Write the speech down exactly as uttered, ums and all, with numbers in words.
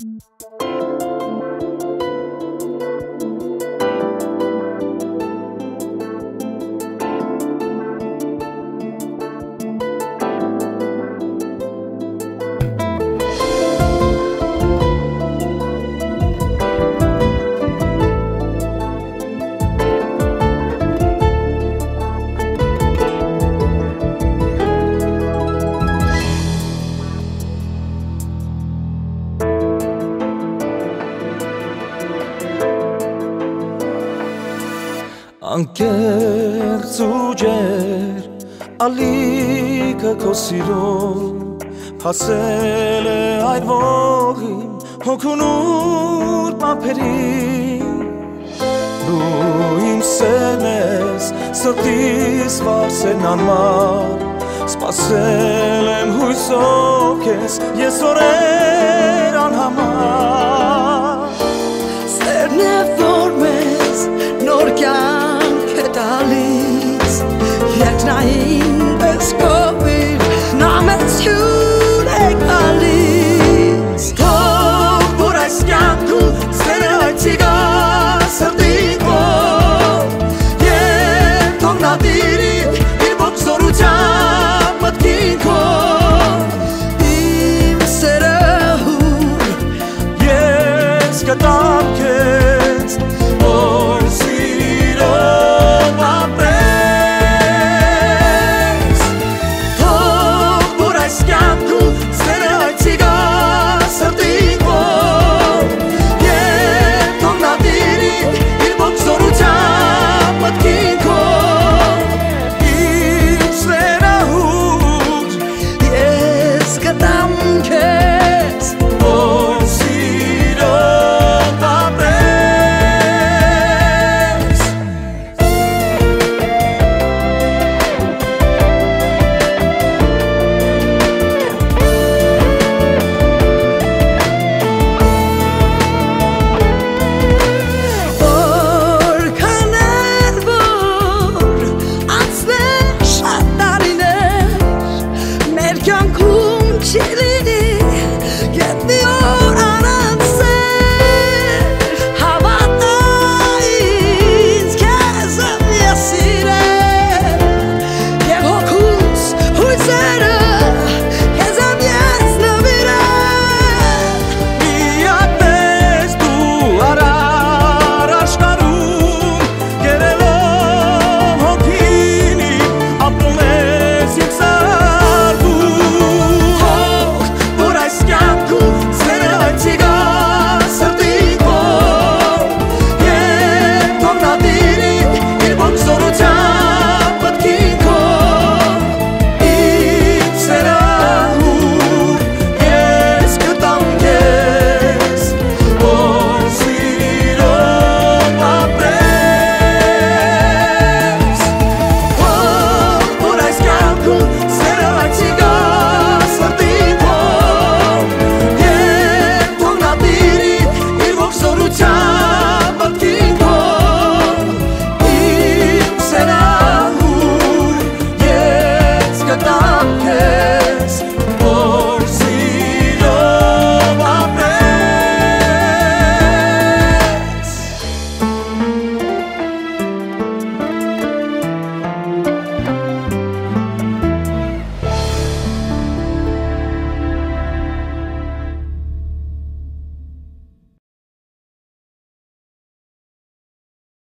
Անկեղծ ու ջեր ալիքը քո սիրուն հասել է այդ ողին հոգունուր պապերին դու իմ սերն ես սրտիս վարսեն անմար սպասել եմ հույսով քեզ ես օրեր անհամար սերն է որ մեզ նոր կյանք է տալիս Yet na in bes covid na met you